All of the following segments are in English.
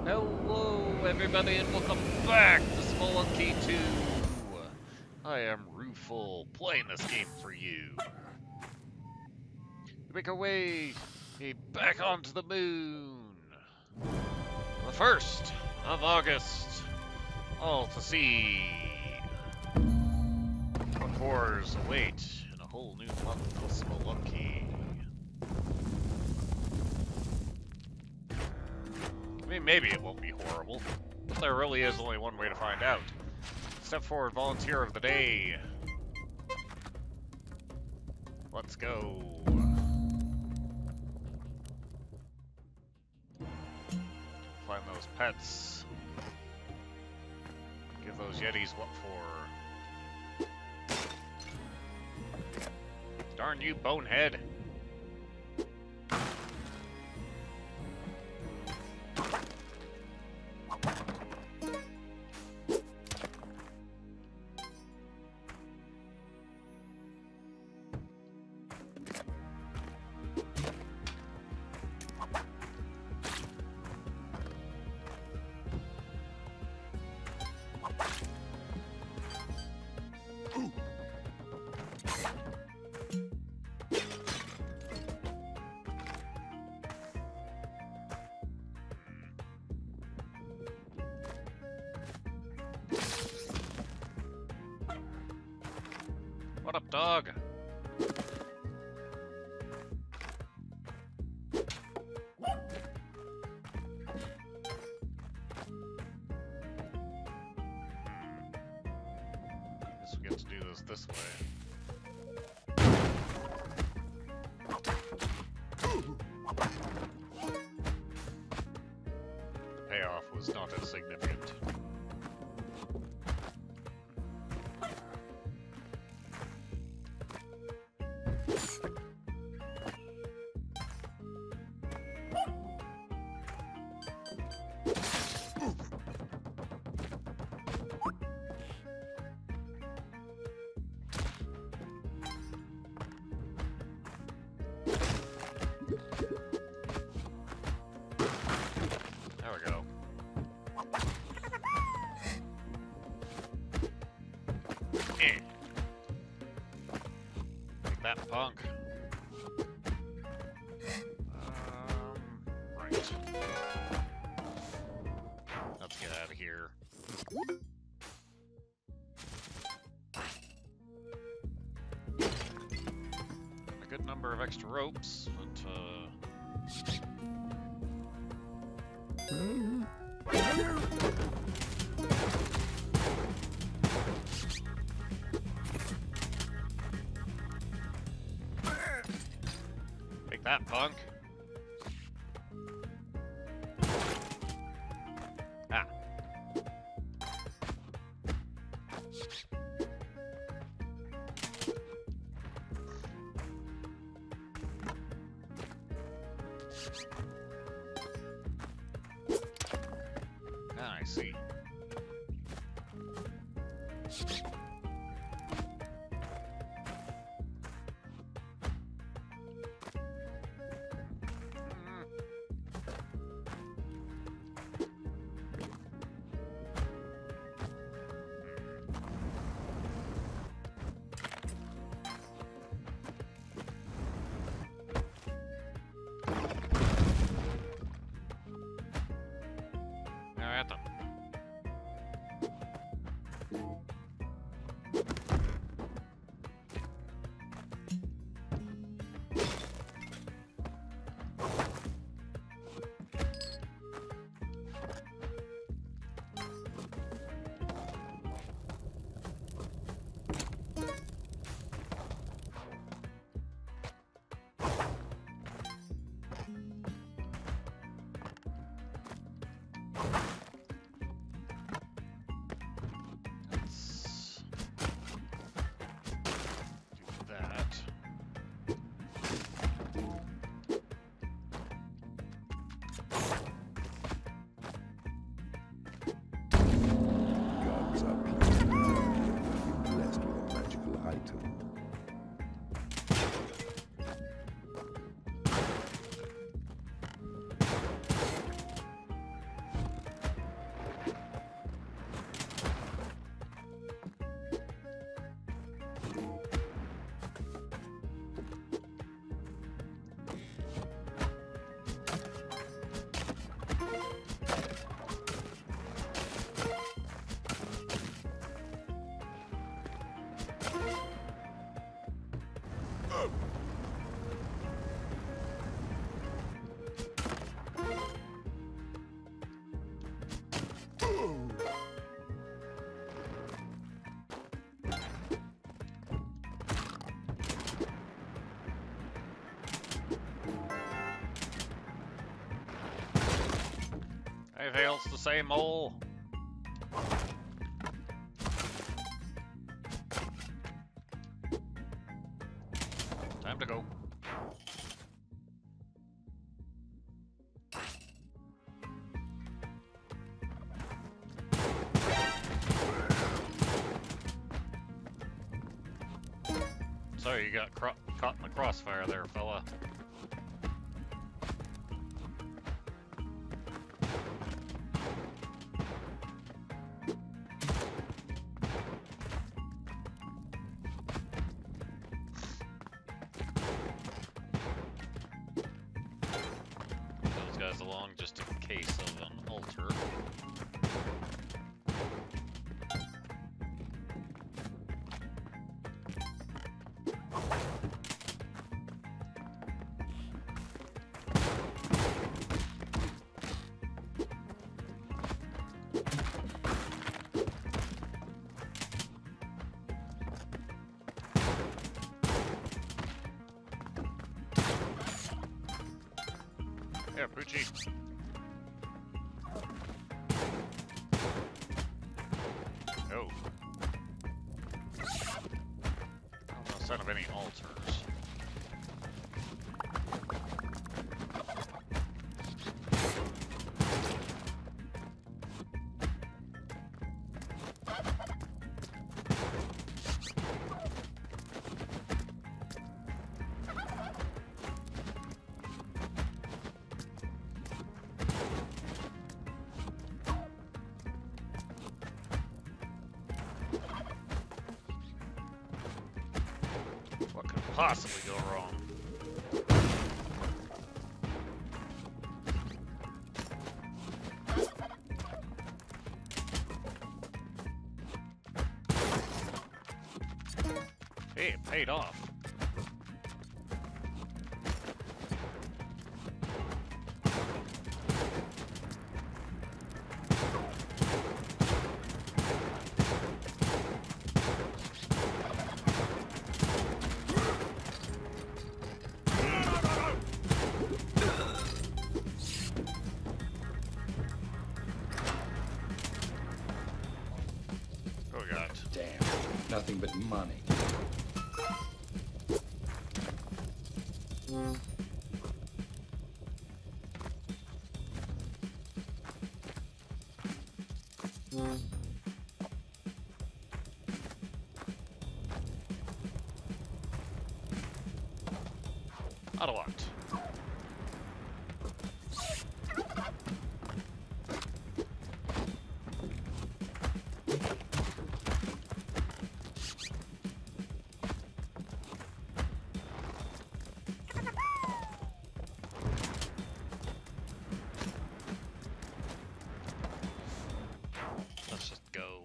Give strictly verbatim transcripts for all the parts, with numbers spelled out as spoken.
Hello, everybody, and welcome back to Spelunky two. I am Rueful, playing this game for you. We make our way back onto the moon. The first of August, all to see what horrors await in a whole new month of Spelunky. I mean, maybe it won't be horrible, but there really is only one way to find out. Step forward, volunteer of the day. Let's go. Find those pets. Give those yetis what for. Darn you, bonehead. What up, dog? Guess we get to do this this way. The payoff was not as significant. There we go. Eh. Take that, punk. Um, right. Let's get out of here. A good number of extra ropes, but uh take that, punk. Ah. Ah, I see. Alright then. Anything else to say, mole? Time to go. Sorry, you got cro caught in the crossfire there, fella. Those guys along just in case of an altar. Yeah, Poochie. Oh. No sign of any altars. What could possibly go wrong? Hey, it paid off. Oh god. Damn, nothing but money. Autolocked. Let's just go.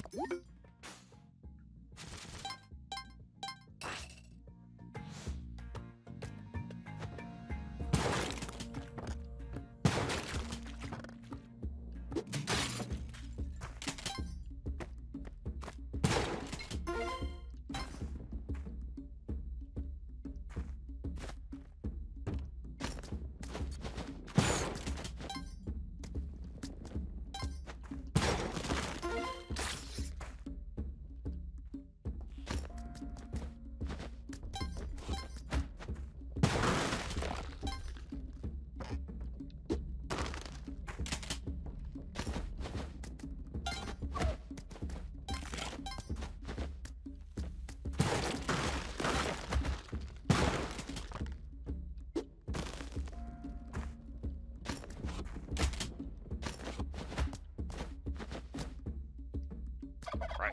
Right.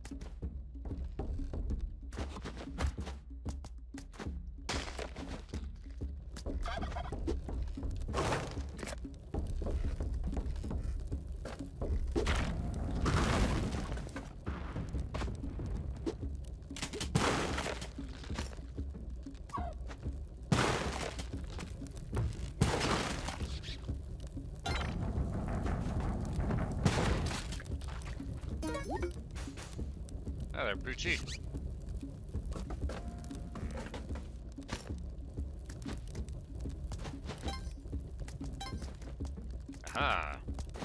Hi there, Poochie. Aha.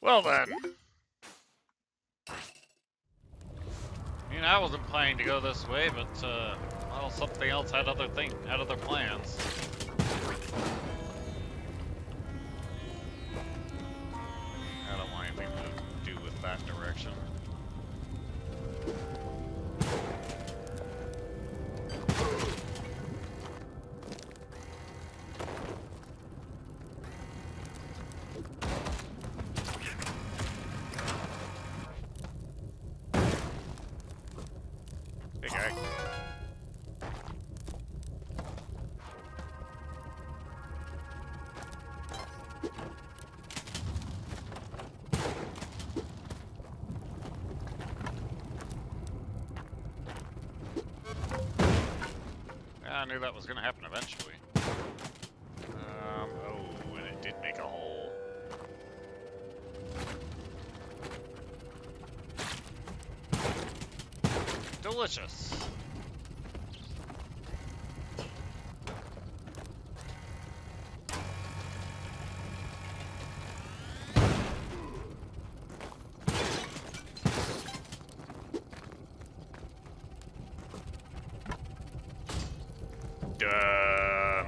Well then. I mean, I wasn't planning to go this way, but, uh, well, something else had other thing, had other plans. I don't want anything to do with that direction. Hey, guy. I knew that was going to happen eventually. Um, oh, and it did make a hole. Delicious. Done.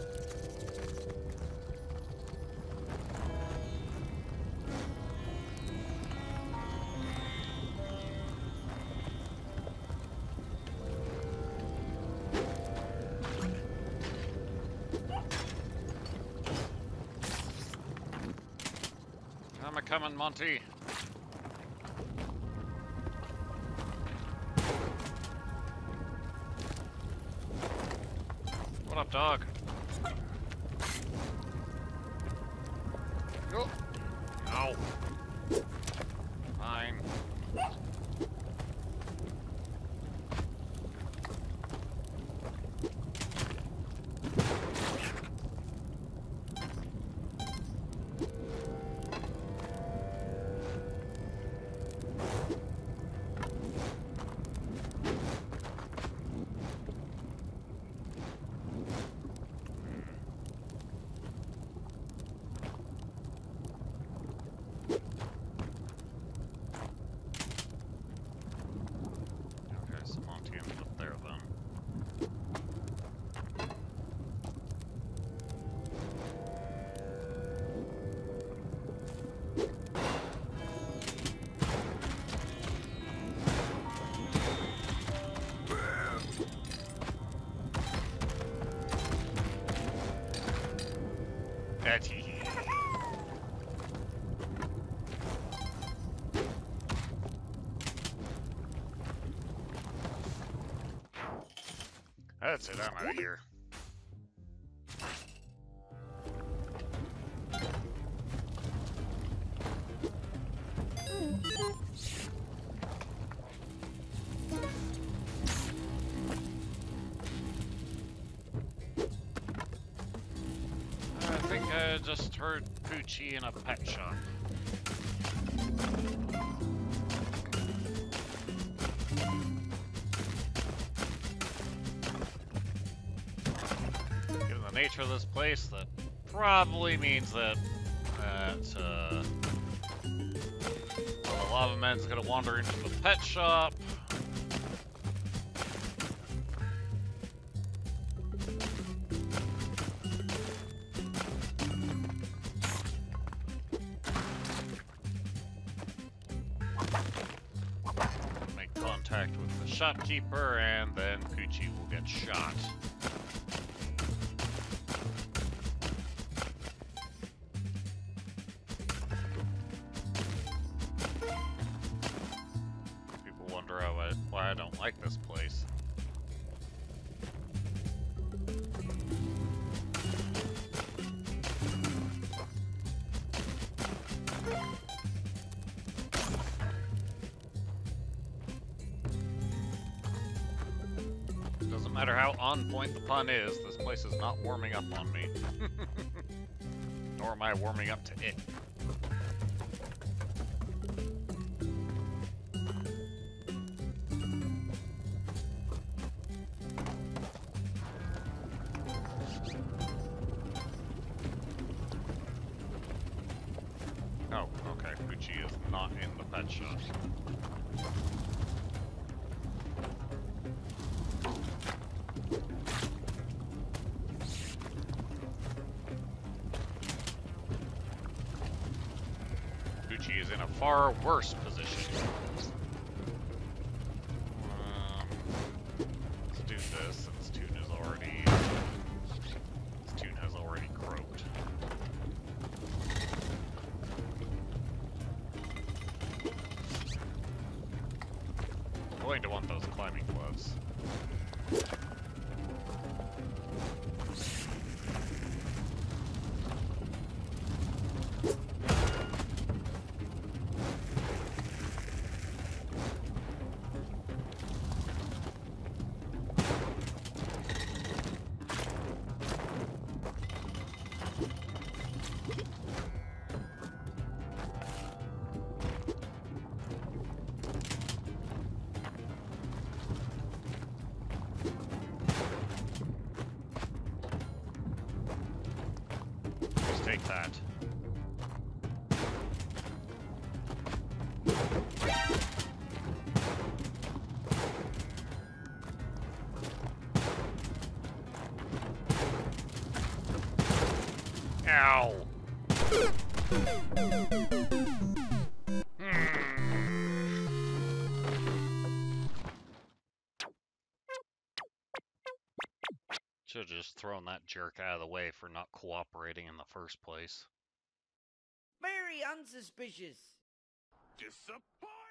I'm a coming, Monty. What up, dog? Oh. Ow. Fine. Patty. That's it, I'm out of here. I think I just heard Poochie in a pet shop. Given the nature of this place, that probably means that that uh, well, the lava man's gonna wander into the pet shop. With the shopkeeper, and then Poochie will get shot. People wonder how I, why I don't like this place. No matter how on point the pun is, this place is not warming up on me. Nor am I warming up to it. Oh, okay. Gucci is not in the pet shop. Gucci is in a far worse position. Um, let's do this since Toon is already... Toon has already croaked. I'm going to want those climbing gloves. Take that. Ow! Hmm. Should've just thrown that jerk out of the way for not cooperating in the first place. Very unsuspicious. Disappointed!